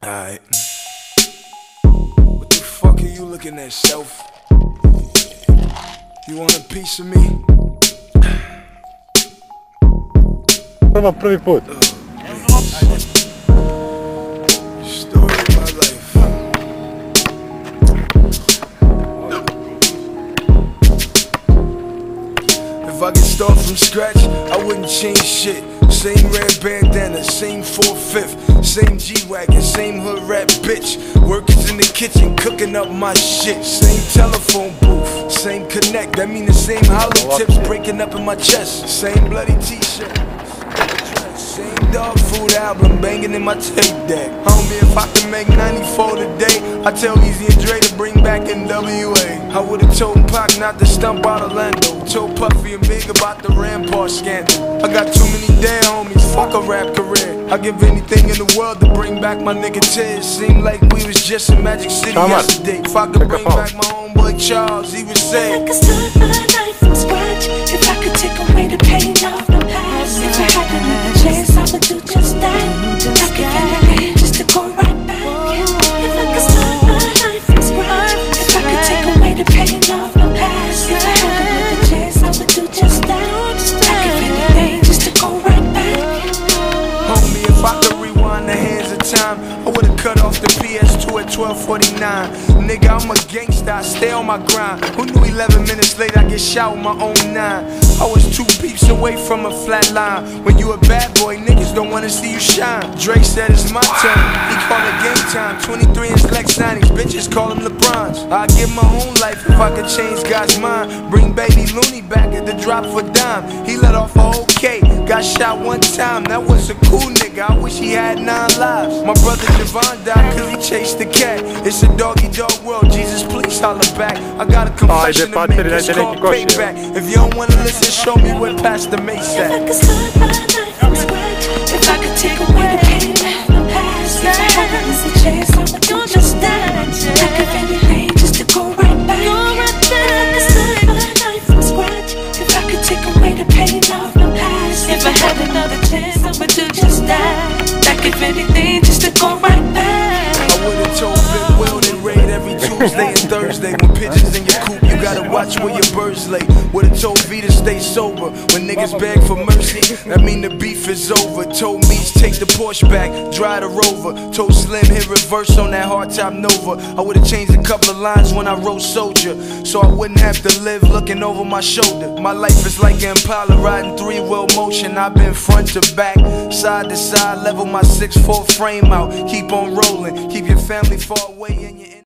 Alright. What the fuck are you looking at, self? You want a piece of me? Prvo prvi put. Story of my life. If I could start from scratch, I wouldn't change shit. Same red bandana, same 4/5, same G-Wagon, same hood rap bitch. Workers in the kitchen, cooking up my shit. Same telephone booth, same connect. That mean the same hollow tips breaking up in my chest. Same bloody t-shirt, same dog food album banging in my tape deck. Homie, if I can make 94 today, I tell Easy and Dre to bring back NWA. I would've told Pac not to stump out Orlando. Told Puffy and Big about the Rampart scandal. I got too many dead homies, fuck a rap career. I'd give anything in the world to bring back my nigga Tiz. Seemed like we was just in Magic City yesterday. If I could bring back my homeboy Charles, he would say, I could start my life from scratch. If I could take away the pain of the past. If I had another chance, I would do just that. I could get it just to go right back. If I could start my life from scratch. If I could take away the pain of the past. If I had another chance, I would do just that. I could get it just to go right back. homie, if I could rewind the hands of time, I would've cut off the PS2 at 12:49. Nigga, I'm a gangster, I stay on my grind. Who knew 11 minutes later I get shot with my own 9? I was 2 peeps away from a flat line. When you a bad boy, niggas don't wanna see you shine. Drake said it's my turn, he called it game time. 23 inch Lex 90s, bitches call him LeBron's. I'd give my own life if I could change God's mind. Bring baby Looney back at the drop for dime. He let off a whole K, got shot 1 time. That was a cool nigga, I wish he had 9 lives. My brother Javon died cause he chased the cat. It's a doggy dog world, Jesus please holler back. I got a confession to make, it's called payback. If you don't wanna listen, show me where Pastor Mace If I at. could start my life from scratch. If I could take away the pain of the past. If I had another chance, I would do just that. I could anything just to go right back. If I could start my life from scratch. If I could take away the pain of the past. If I had another chance, I would do just that. I could anything just to go right back. I would've told Big Will to raid every Tuesday and Thursday. When pigeons in your coop, you gotta watch where your birds lay. Would've told V to stay sober. When niggas beg for mercy, that mean the beef is over. Told Meech take the Porsche back, drive the Rover. Told Slim hit reverse on that hardtop Nova. I would've changed a couple of lines when I wrote Soldier, so I wouldn't have to live looking over my shoulder. My life is like Impala riding 3-wheel motion. I've been front to back, side to side, level my 6'4" frame out. Keep on rolling, keep your family far away in your